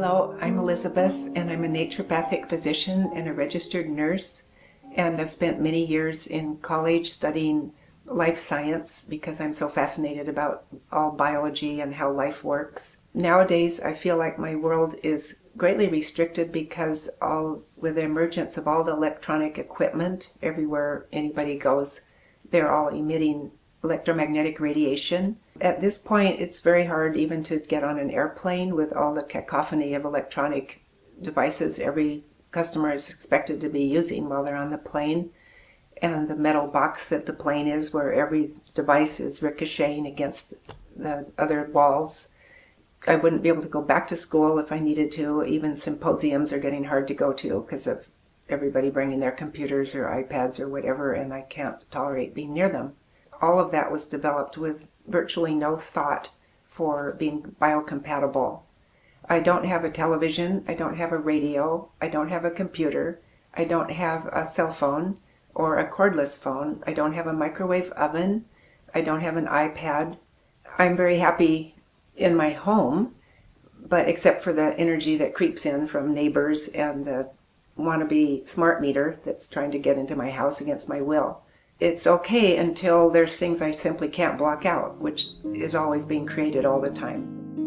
Hello, I'm Elizabeth, and I'm a naturopathic physician and a registered nurse. And I've spent many years in college studying life science because I'm so fascinated about all biology and how life works. Nowadays, I feel like my world is greatly restricted because with the emergence of all the electronic equipment, everywhere anybody goes, they're all emitting electromagnetic radiation. At this point, it's very hard even to get on an airplane with all the cacophony of electronic devices every customer is expected to be using while they're on the plane, and the metal box that the plane is where every device is ricocheting against the other walls. I wouldn't be able to go back to school if I needed to. Even symposiums are getting hard to go to because of everybody bringing their computers or iPads or whatever, and I can't tolerate being near them. All of that was developed with virtually no thought for being biocompatible. I don't have a television, I don't have a radio, I don't have a computer, I don't have a cell phone or a cordless phone, I don't have a microwave oven, I don't have an iPad. I'm very happy in my home, but except for the energy that creeps in from neighbors and the wannabe smart meter that's trying to get into my house against my will. It's okay until there's things I simply can't block out, which is always being created all the time.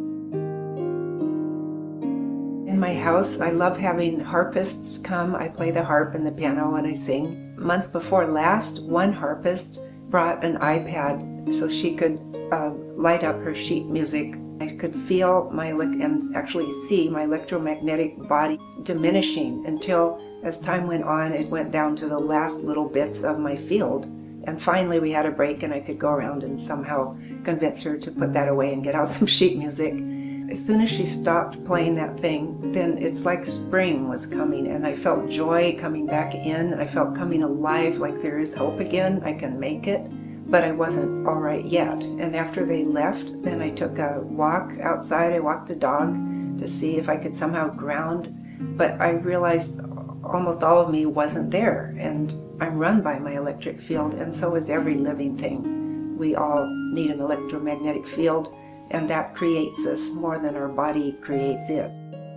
In my house, I love having harpists come. I play the harp and the piano and I sing. Month before last, one harpist brought an iPad so she could light up her sheet music. I could feel and actually see my electromagnetic body diminishing until, as time went on, it went down to the last little bits of my field. And finally we had a break and I could go around and somehow convince her to put that away and get out some sheet music. As soon as she stopped playing that thing, then it's like spring was coming and I felt joy coming back in. I felt coming alive, like there is hope again, I can make it. But I wasn't all right yet. And after they left, then I took a walk outside. I walked the dog to see if I could somehow ground. But I realized almost all of me wasn't there. And I'm run by my electric field, and so is every living thing. We all need an electromagnetic field, and that creates us more than our body creates it.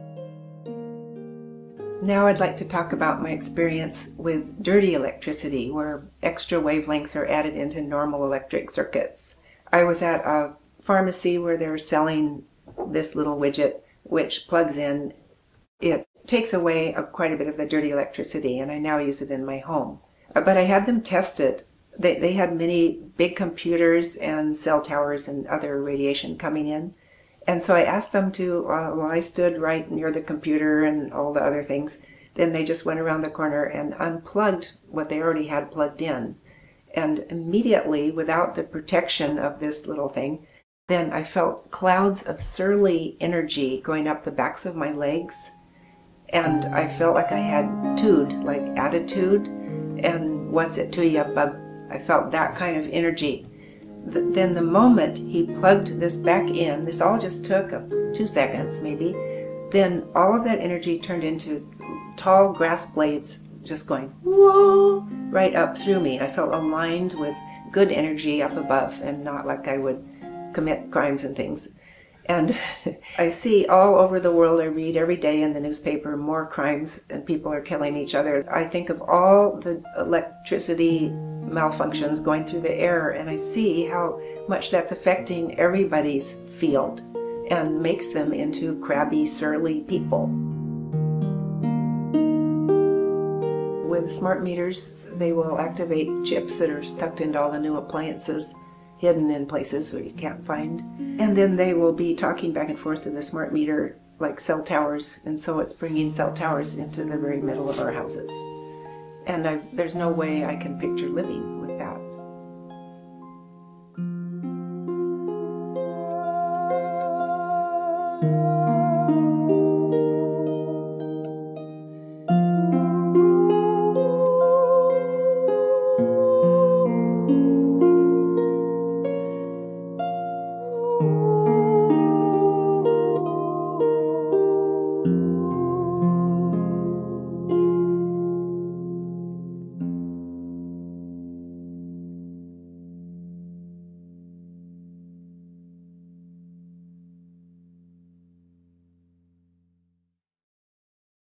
Now I'd like to talk about my experience with dirty electricity, where extra wavelengths are added into normal electric circuits. I was at a pharmacy where they were selling this little widget which plugs in. It takes away quite a bit of the dirty electricity, and I now use it in my home. But I had them test it. They had many big computers and cell towers and other radiation coming in. And so I asked them to, I stood right near the computer and all the other things. Then they just went around the corner and unplugged what they already had plugged in. And immediately, without the protection of this little thing, then I felt clouds of surly energy going up the backs of my legs. And I felt like I had tude, like attitude, and what's it to ya, bub? I felt that kind of energy. Then the moment he plugged this back in, this all just took 2 seconds maybe, then all of that energy turned into tall grass blades just going whoa right up through me. I felt aligned with good energy up above and not like I would commit crimes and things. And I see all over the world, I read every day in the newspaper, more crimes and people are killing each other. I think of all the electricity malfunctions going through the air, and I see how much that's affecting everybody's field and makes them into crabby, surly people. With smart meters, they will activate chips that are tucked into all the new appliances, hidden in places where you can't find. And then they will be talking back and forth to the smart meter like cell towers, and so it's bringing cell towers into the very middle of our houses. And there's no way I can picture living